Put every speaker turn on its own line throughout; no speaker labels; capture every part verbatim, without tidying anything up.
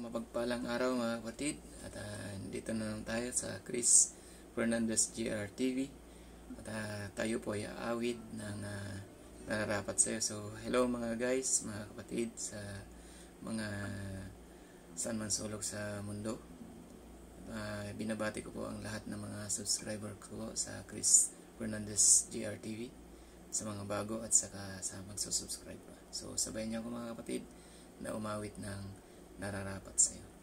Isang mapagpalang araw mga kapatid. At uh, dito na lang tayo sa Chris Fernandez G R T V. At uh, tayo po ay aawid ng uh, nararapat sa iyo. So hello mga guys, mga kapatid sa mga saan man sulok sa mundo. Uh, binabati ko po ang lahat ng mga subscriber ko sa Chris Fernandez G R T V, sa mga bago at saka sa magsusubscribe pa. So sabayan niyo ako mga kapatid na umawit ng nararapat sa iyo.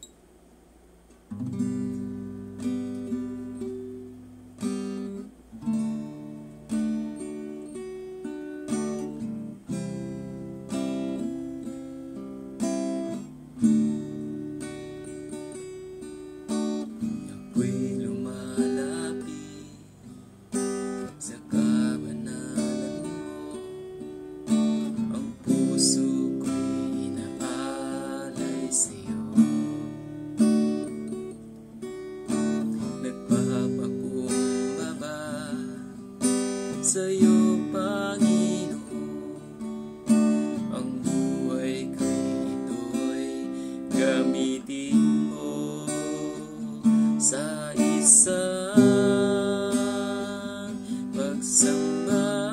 Ako'y lumalapit sa kabanalan mo, ang puso ko'y inaalay sa'yo. Nagpapakumbaba sa'yo, Panginoon, ang buhay ko'y ito'y gamitin mo sa isang pagsamba.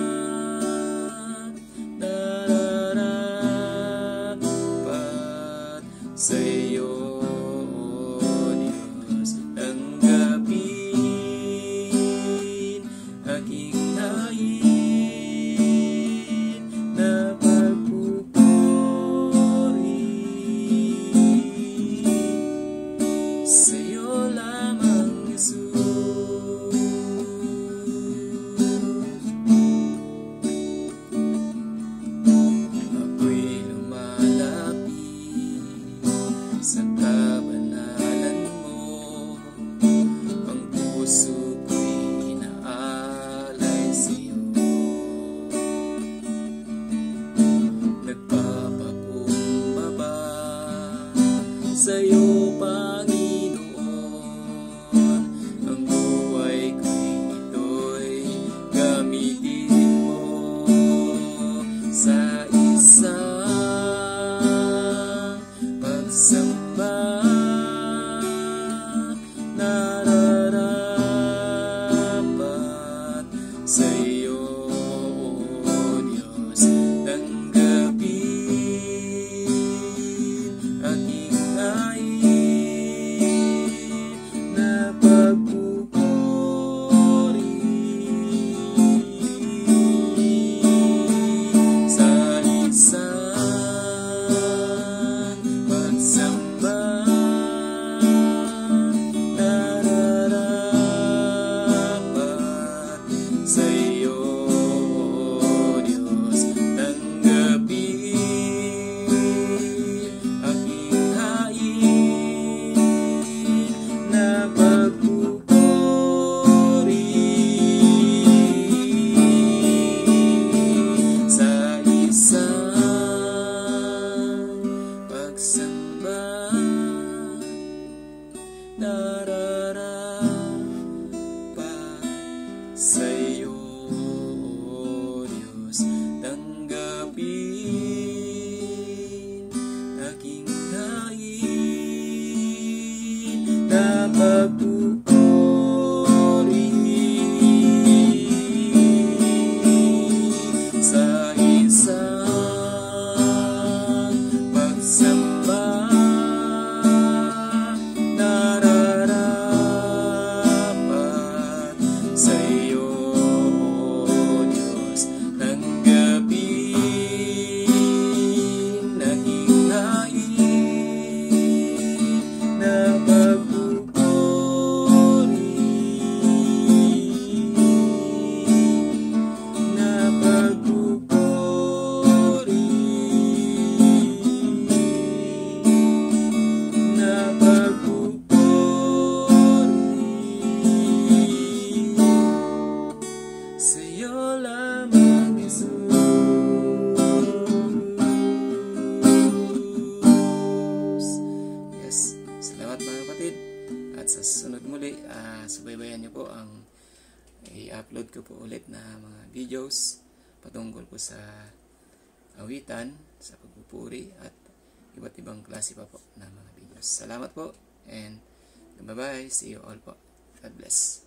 Nararapat sa iyo, O Diyos, tanggapin aking hain na pagpupuri. Sa iyo lamang, Jesus. Ako'y lumalapit sa kabanalan mo, ang puso ko'y inaalay sa'yo. Nagpapakumbaba sa'yo, Panginoon, ang buhay ko'y ito'y gamitin mo sa isang pagsamba. Nararapat sa iyo, O Diyos, tanggapin aking hain na pagpupuri. Sa isang pagsamba, nararapat sa iyo, O Diyos, tanggapin aking hain na pagpupuri. Sa isang pagsamba, nararapat sa iyo, O Diyos, tanggapin aking hain na pagpupuri. Sa isang pagsamba, nararapat sa iyo, O Diyos, tanggapin aking hain na pagpupuri. Na pagpupuri. Na pagpupuri. Sa iyo lamang, Jesus. Yes, salamat mga kapatid. At sa susunod muli, uh, subaybayan niyo po ang i-upload ko po ulit na mga videos patungkol po sa awitan, sa pagpupuri at iba't ibang klase pa po na mga videos. Salamat po and bye bye. See you all po. God bless.